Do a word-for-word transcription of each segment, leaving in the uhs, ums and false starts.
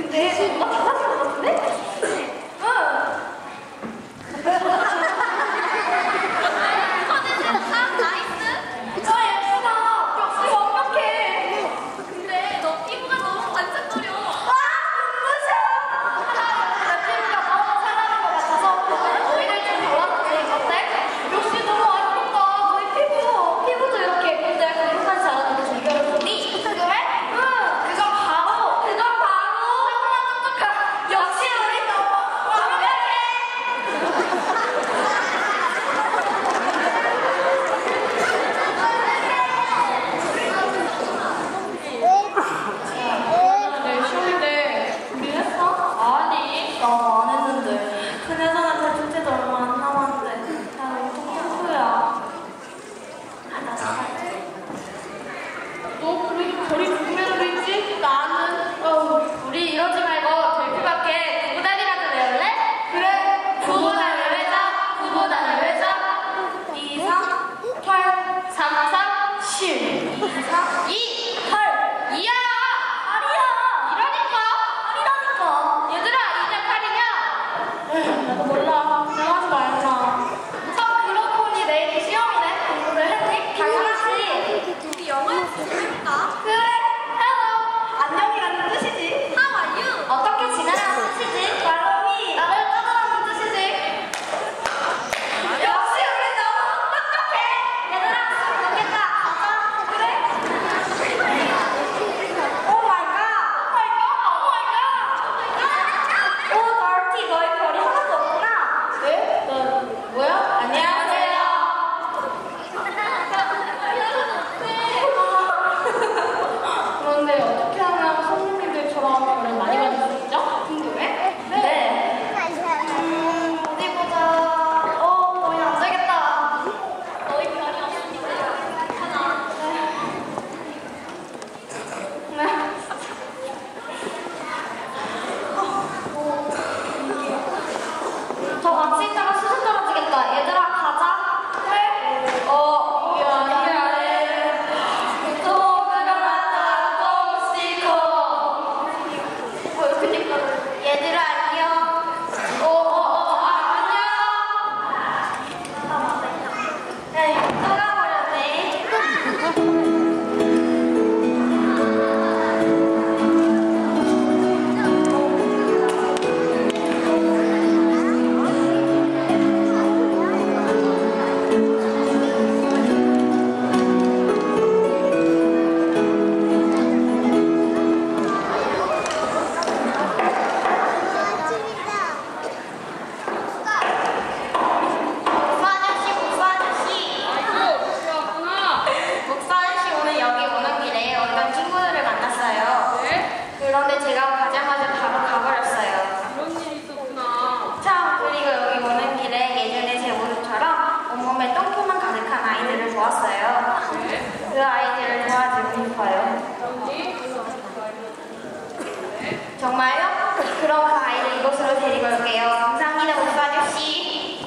근데 뭔가 달라진 것 같은데? 그 아이들을 도와주고 싶어요. 정말요? 그럼 그 아이를 이곳으로 데리고 올게요. 감사합니다, 목사 아저씨.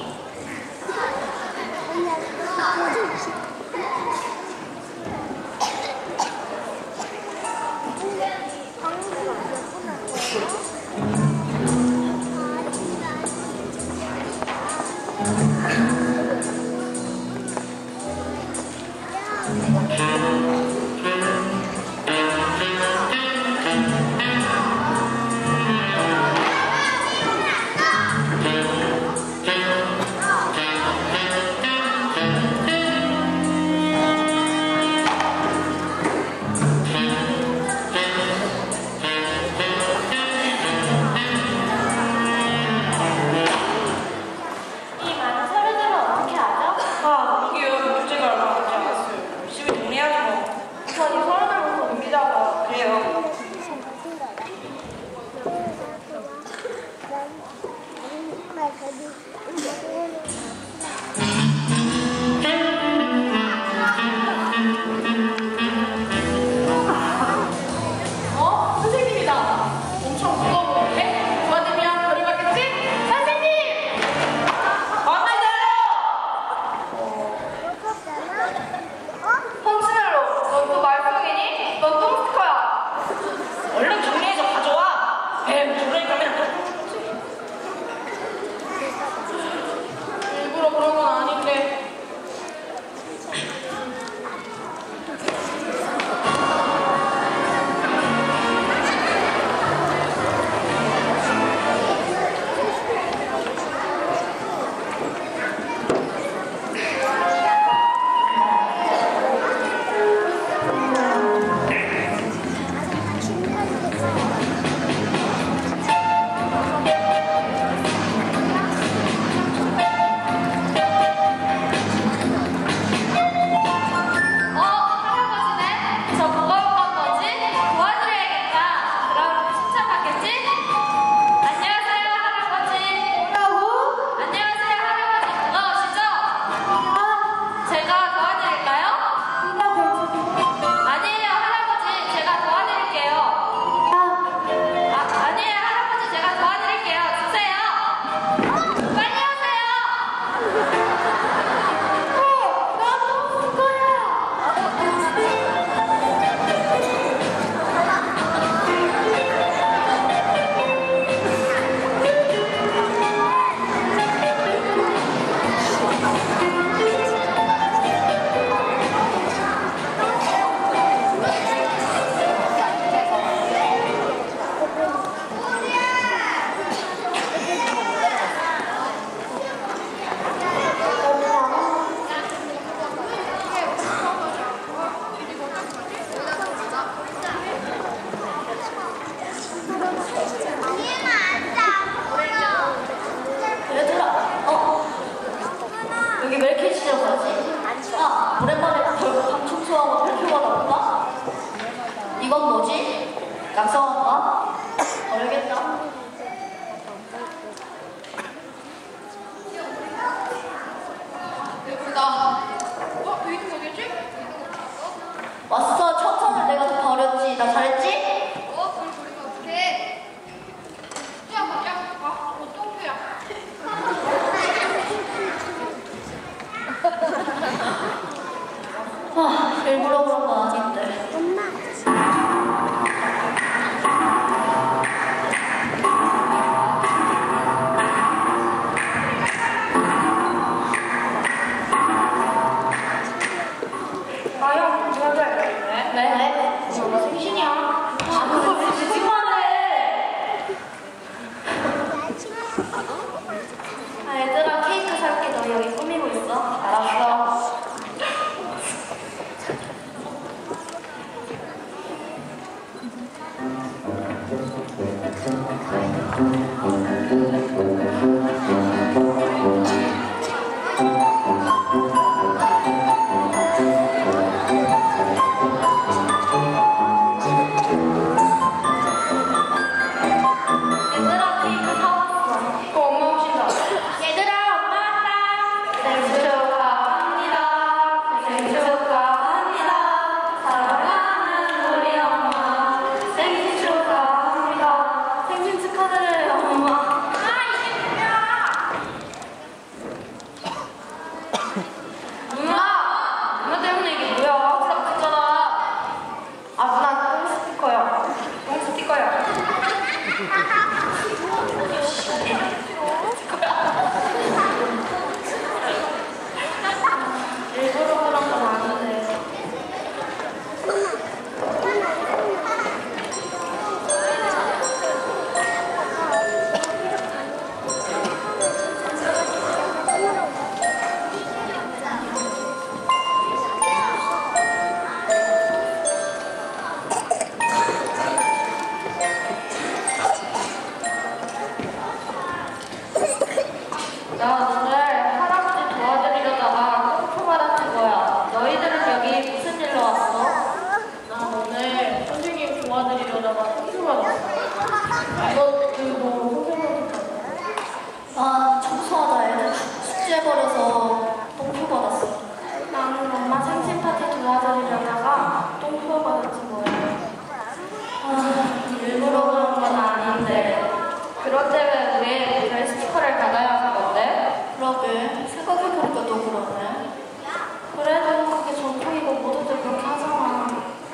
나 오늘 할아버지 도와드리려다가 똥표 받았던 거야. 너희들은 여기 무슨 일로 왔어? 나 오늘 선생님 도와드리려다가 똥표 받았어. 너, 그, 너 선생님한테 난 청소하다 애들 숙제 버려서 똥표 받았어. 나는 엄마 생신 파티 도와드리려다가 똥표 받았던 거야. 아, 일부러 그런 건 아닌데. 그럴 때는 왜 별 스티커를 받아야 하는 건데? 그러게, 생각해보니까 또 그러네. 그래도 그게 전통이고 모두들 그렇게 하잖아.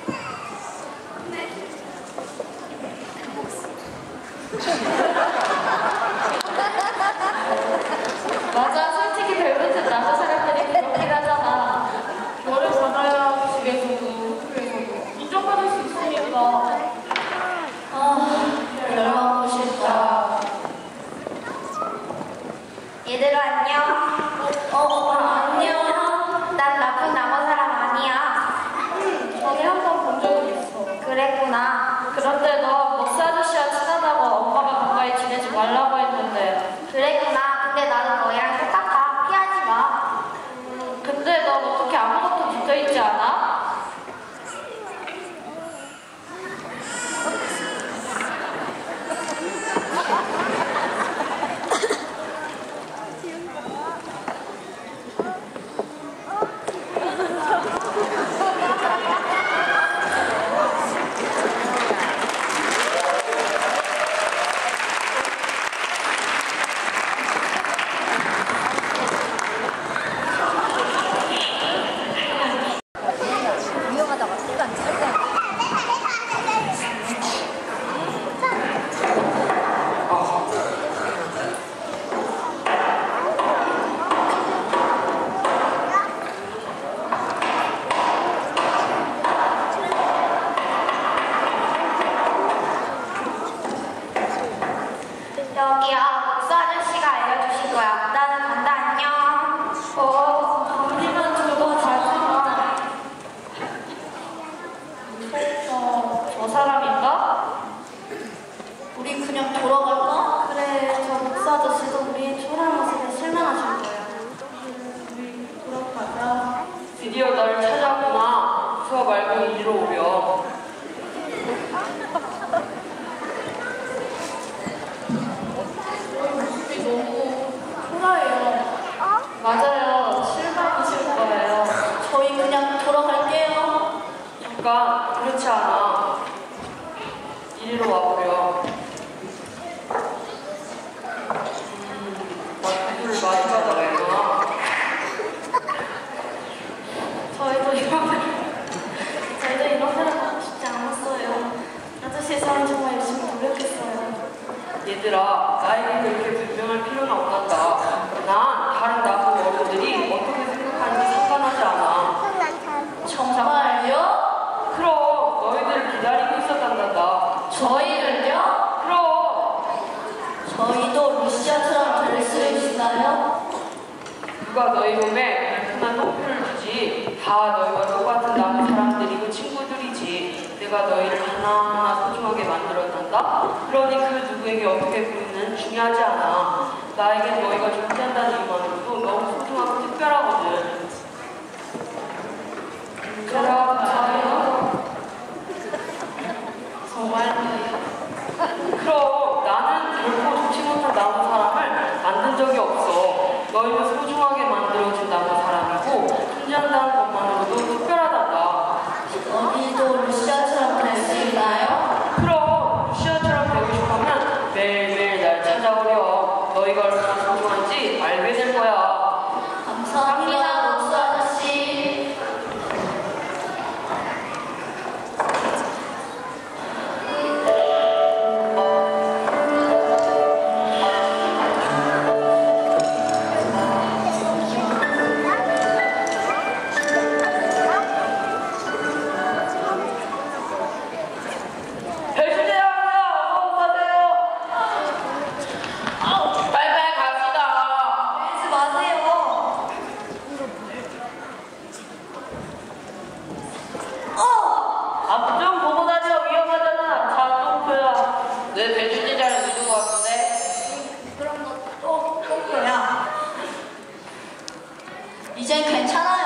맞아, 솔직히 별빛은 남자 사람들이 그렇긴 하잖아. 너를 받아야 집에서도 학교에서도 인정받을 수 있으니까. 아, 열받고 싶다. 얘들아 안녕. 어, 어, 안녕. 난 나쁜 남의 사람 아니야. 응, 전에 한 번 본 적은 있어. 그랬구나. 그런데 너 목사 아저씨와 친하다고 엄마가 가까이 지내지 말라고 했는데. 그랬구나. 근데 나도 너희랑 똑같아. 피하지 마. 음, 근데 너 어떻게 아무것도 붙어있지 않아? 여기야, 목사 아저씨가 알려주실 거야. 나는 간다, 안녕. 어, 언니만 저거 자지마. 저, 저 사람인가? 우리 그냥 돌아갈까? 그래, 저 목사 아저씨도 우리 초라한 모습에 실망하실 거야. 우리 돌아가자. 드디어 널 찾았구나. 수업 말고 이리로 오렴. 너희 모습이 너무 초라해요. 맞아요, 실망하실 거예요. 저희 그냥 돌아갈게요. 잠깐, 그렇지 않아. 이리로 와보렴. 음, 나 구두를 많이 가다가 했나? 저희도 이런, 저희도 이런 사람 하고 싶지 않았어요. 아저씨 사람 정말 열심히 노력했어요. 얘들아, 나에게 그렇게 변명할 필요는 없단다. 난 다른 나쁜 어른들이 어떻게 생각하는지 상관하지 않아. 정말요? 그럼 너희들을 기다리고 있었단다. 저희를요? 그럼 저희도 루시아처럼 될 수 있나요? 누가 너희 몸에 얼마나 똥표를 주지? 다 너희와 똑같은 남의 사람들이고 친구들이지. 내가 너희를 하나하나 소중하게 만들었단다. 그러니 그 누구에게 어떻게 보이는 중요하지 않아. 나에겐 너희가 존재한다는 이만으로도 너무 소중하고 특별하거든. 그럼 저희도 정말로요. 그럼 나는 결코 좋지 못한 나무 사람을 만든 적이 없어. 너희를 소중하게 만들어준 나무 사람이고 존재한다는 것만으로도 특별하단다. 어디도 루시아처럼 될 수 있나요? 그럼 루시아처럼 되고 싶으면 매일매일 날 찾아오렴. 너희가 얼마나 소중한지 알게 될 거야. 감사합니다, 목수 아저씨. 내 배추지자를 믿은 것 같은데? 그럼 너 또 똥표야? 이젠 괜찮아요.